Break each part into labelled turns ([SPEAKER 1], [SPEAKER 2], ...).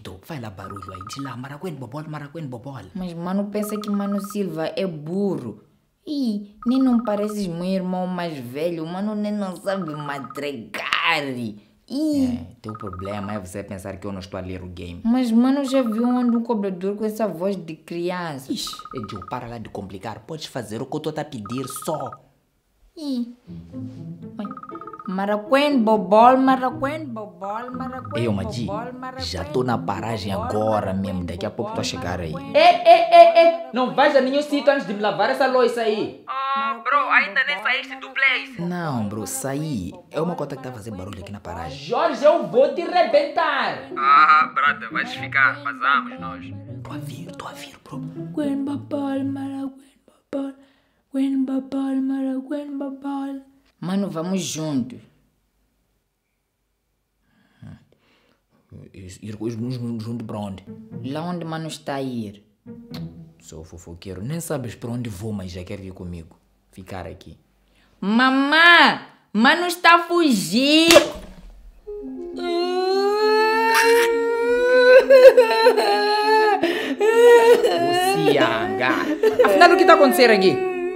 [SPEAKER 1] Tonito, vai lá barulho aí. Diz lá, Maracuene Bobol, Maracuene Bobol.
[SPEAKER 2] Mas mano pensa que Mano Silva é burro. Ih, nem não pareces meu irmão mais velho. Mano nem não sabe madregar.
[SPEAKER 1] Teu problema é você pensar que eu não estou a ler o game.
[SPEAKER 2] Mas mano já viu onde um cobrador com essa voz de criança?
[SPEAKER 1] Ixi, Edil, para lá de complicar. Podes fazer o que eu estou a pedir só.
[SPEAKER 2] Maracuene Bobol, Maracuene Bobol, Maracuene
[SPEAKER 1] Ei, Madi, já estou na paragem agora mesmo. Daqui a pouco estou a chegar aí.
[SPEAKER 3] Não vais a nenhum sítio antes de me lavar essa louça aí.
[SPEAKER 4] Bro, ainda nem saíste do place.
[SPEAKER 1] Não, bro, saí. É uma conta que está a fazer barulho aqui na paragem.
[SPEAKER 3] Jorge, eu vou te rebentar.
[SPEAKER 4] Brother, vais ficar. Vazamos nós.
[SPEAKER 1] Tô a vir, bro.
[SPEAKER 2] Maracuene Bobol, Maracuene Bobol, Maracuene Bobol, Maracuene Bobol. Mano, vamos juntos.
[SPEAKER 1] Ir junto para onde?
[SPEAKER 2] Lá onde mano está a ir.
[SPEAKER 1] Sou fofoqueiro. Nem sabes para onde vou, mas já quer vir comigo. Ficar aqui.
[SPEAKER 2] Mamã! Mano está a fugir!
[SPEAKER 1] Lucianga! Afinal, o que está acontecendo aqui?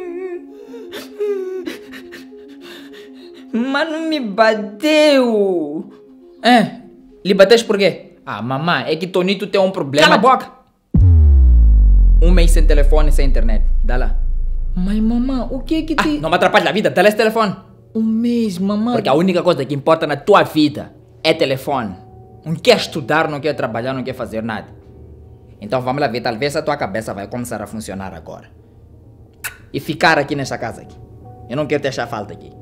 [SPEAKER 2] Mano me bateu!
[SPEAKER 1] Lhe bateste por quê? Ah, mamãe, é que Tonito tem um problema.
[SPEAKER 3] Cala a boca!
[SPEAKER 1] Um mês sem telefone e sem internet. Dá lá.
[SPEAKER 2] Mas mamã, o que é que te...
[SPEAKER 1] Não me atrapalhe a vida. Dá lá esse telefone.
[SPEAKER 2] Um mês, mamã.
[SPEAKER 1] Porque a única coisa que importa na tua vida é telefone. Não quer estudar, não quer trabalhar, não quer fazer nada. Então vamos lá ver. Talvez a tua cabeça vai começar a funcionar agora. E ficar aqui nessa casa aqui. Eu não quero te achar falta aqui.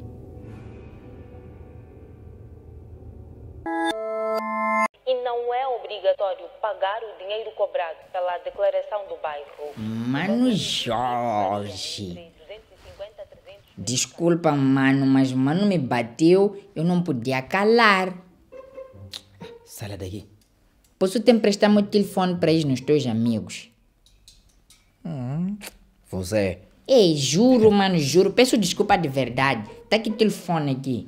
[SPEAKER 5] E não é obrigatório pagar o dinheiro cobrado pela declaração do bairro.
[SPEAKER 2] Mano Jorge. Desculpa, mano, mas mano me bateu, eu não podia calar.
[SPEAKER 1] Sai daqui.
[SPEAKER 2] Posso te emprestar meu telefone para ir nos teus amigos?
[SPEAKER 1] Você.
[SPEAKER 2] Ei, juro, mano, juro. Peço desculpa de verdade. Tá aqui o telefone aqui.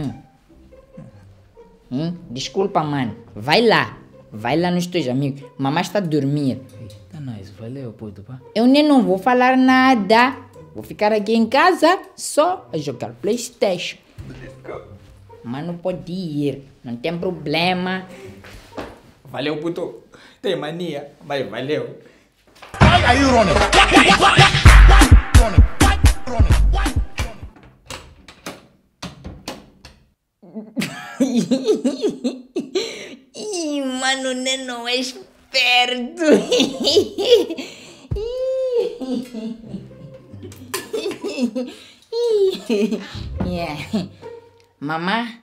[SPEAKER 2] Desculpa, mano. Vai lá. Vai lá nos teus amigos. Mamãe está a dormir.
[SPEAKER 1] Tá nice. Valeu, puto, pá.
[SPEAKER 2] Eu nem não vou falar nada. Vou ficar aqui em casa só a jogar PlayStation. Mano, pode ir. Não tem problema.
[SPEAKER 1] Valeu, puto. Tem mania, mas valeu.
[SPEAKER 6] Why are you running?
[SPEAKER 2] Ih, mano, nem não é esperto. Mamã?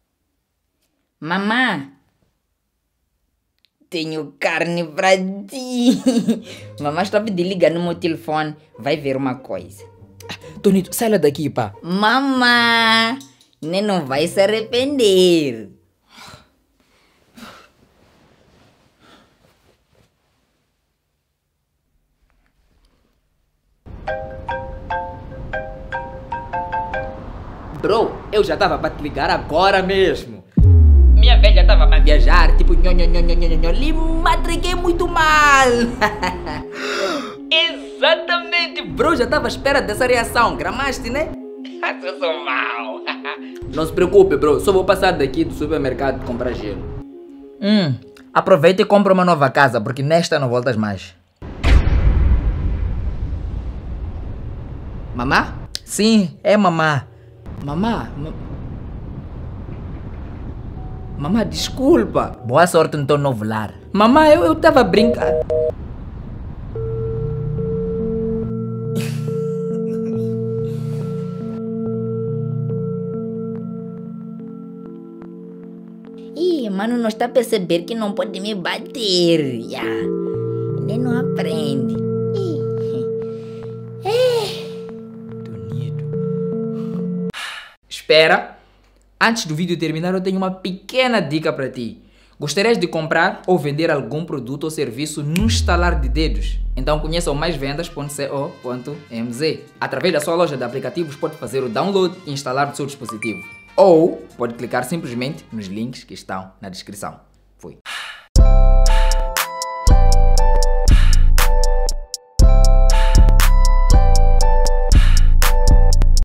[SPEAKER 2] Mamã? Tenho carne pra ti. Mamãe está de ligar no meu telefone. Vai ver uma coisa.
[SPEAKER 1] Tonito, sai lá daqui, pá.
[SPEAKER 2] Mamãe, nem não vai se arrepender.
[SPEAKER 3] Bro, eu já tava pra te ligar agora mesmo. Minha velha tava pra viajar, tipo lhe matriguei muito mal. Exatamente, bro, já tava à espera dessa reação, gramaste, né? Eu sou mal. Não se preocupe, bro, só vou passar daqui do supermercado comprar gelo.
[SPEAKER 1] Aproveita e compra uma nova casa, porque nesta não voltas mais.
[SPEAKER 2] Mamã?
[SPEAKER 1] Sim, é mamá.
[SPEAKER 2] Mamã? Mamã, desculpa.
[SPEAKER 1] Boa sorte no teu novo lar.
[SPEAKER 3] Mamãe, eu tava brincando.
[SPEAKER 2] Ih, mano, não está a perceber que não pode me bater. Nem não aprende.
[SPEAKER 3] Espera. Antes do vídeo terminar, eu tenho uma pequena dica para ti. Gostarias de comprar ou vender algum produto ou serviço no estalar de dedos? Então conheça o maisvendas.co.mz. Através da sua loja de aplicativos pode fazer o download e instalar no seu dispositivo. Ou pode clicar simplesmente nos links que estão na descrição. Fui.